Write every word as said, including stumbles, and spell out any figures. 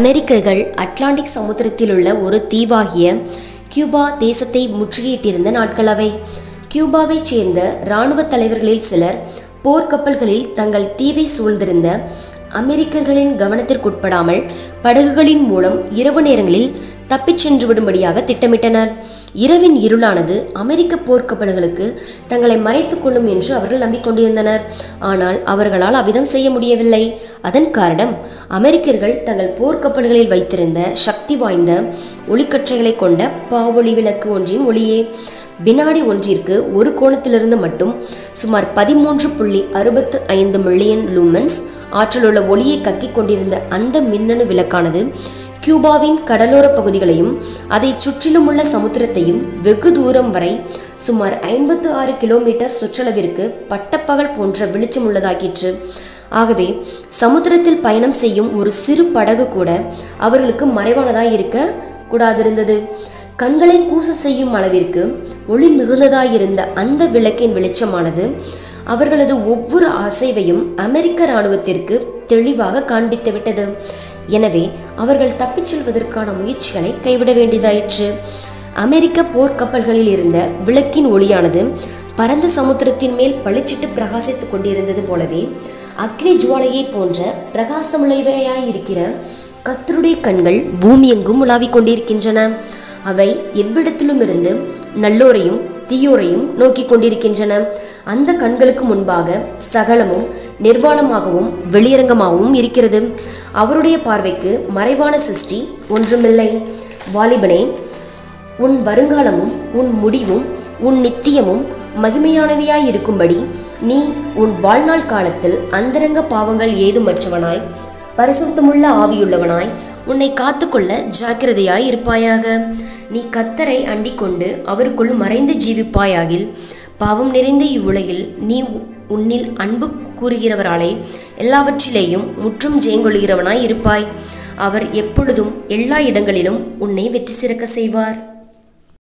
அமெரிக்கர்கள் அட்லாண்டிக் சமுத்திரத்தில் உள்ள ஒரு தீவாகிய கியூபா தேசத்தை முற்றுகையிட்டிருந்த நாட்கள் அவை. கியூபாவைச் சேர்ந்த இராணுவ தலைவர்களில் சிலர் போர்க்கப்பல்களில் தங்கள் தீவை சூழ்ந்திருந்த அமெரிக்கர்களின் கவனத்திற்குட்படாமல் படகுகளின் மூலம் இரவு நேரங்களில் தப்பிச் சென்று விடும்படியாக திட்டமிட்டனர். இரவின் இருளானது அமெரிக்க போர்க்கப்பல்களுக்கு தங்களை மறைத்து கொள்ளும் என்று அவர்கள் நம்பிக்கொண்டிருந்தனர். ஆனால் அவர்களால் அவ்விதம் செய்ய முடியவில்லை. அதன் காரணம், அமெரிக்கர்கள் தங்கள் போர்க்கப்பல்களில் வைத்திருந்த சக்தி வாய்ந்த ஒளிக்கற்றைகளை கொண்ட பாவொளி விளக்கு ஒன்றின் ஒளியே. வினாடி ஒன்றிற்கு ஒரு கோணத்திலிருந்து மட்டும் சுமார் பதிமூன்று புள்ளி அறுபத்து ஐந்து மில்லியன் லூமன்ஸ் ஆற்றலுள்ள ஒளியை கக்கிக் கொண்டிருந்த அந்த மின்னணு விளக்கானது கியூபாவின் கடலோர பகுதிகளையும் அதை சுற்றிலும் உள்ள சமுத்திரத்தையும் வெகு தூரம் வரை சுமார் ஐம்பத்து ஆறு கிலோமீட்டர் சுற்றளவிற்கு பட்டப்பகல் போன்ற வெளிச்சம் உள்ளதாக்கிற்று. ஆகவே சமுத்திரத்தில் பயணம் செய்யும் ஒரு சிறு படகு கூட அவர்களுக்கு மறைவானதாய் இருக்க கூடாதிருந்தது. கண்களை கூச செய்யும் அளவிற்கு ஒளி மிகுந்ததாயிருந்த அந்த விளக்கின் வெளிச்சமானது அவர்களது ஒவ்வொரு அசைவையும் அமெரிக்க இராணுவத்திற்கு தெளிவாக காண்பித்துவிட்டது. எனவே அவர்கள் தப்பிச் செல்வதற்கான முயற்சிகளை கைவிட வேண்டியதாயிற்று. அமெரிக்க போர்க்கப்பல்களில் இருந்த விளக்கின் ஒளியானது பரந்த சமுத்திரத்தின் மேல் பளிச்சிட்டு பிரகாசித்துக் கொண்டிருந்தது போலவே அக்னி ஜுவாலையை போன்ற பிரகாசமுள்ளவையாயிருக்கிற கர்த்தருடைய கண்கள் பூமி எங்கும் உலாவிக் கொண்டிருக்கின்றன. அவை எவ்விடத்திலும் இருந்து நல்லோரையும் தீயோரையும் நோக்கி கொண்டிருக்கின்றன. அந்த கண்களுக்கு முன்பாக சகலமும் நிர்வாணமாகவும் வெளியரங்கமாகவும் இருக்கிறது. அவருடைய பார்வைக்கு மறைவான சிருஷ்டி ஒன்றுமில்லை. வாலிபனே, உன் வருங்காலமும் உன் முடிவும் உன் நித்தியமும் மகிமையானவையாயிருக்கும்படி நீ உன் வாழ்நாள் காலத்தில் அந்தரங்க பாவங்கள் ஏதுமற்றவனாய் பரிசுத்தமுள்ள ஆவியுள்ளவனாய் உன்னை காத்துக்கொள்ள ஜாக்கிரதையாய் இருப்பாயாக. நீ கர்த்தரை அண்டிக் கொண்டு அவருக்குள் மறைந்து ஜீவிப்பாயாகில் பாவம் நிறைந்த இவ்வுலகில் நீ உன்னில் அன்பு கூறுகிறவராலே எல்லாவற்றிலேயும் முற்றும் ஜெயங்கொள்கிறவனாய் இருப்பாய். அவர் எப்பொழுதும் எல்லா இடங்களிலும் உன்னை வெற்றி சிறக்க செய்வார்.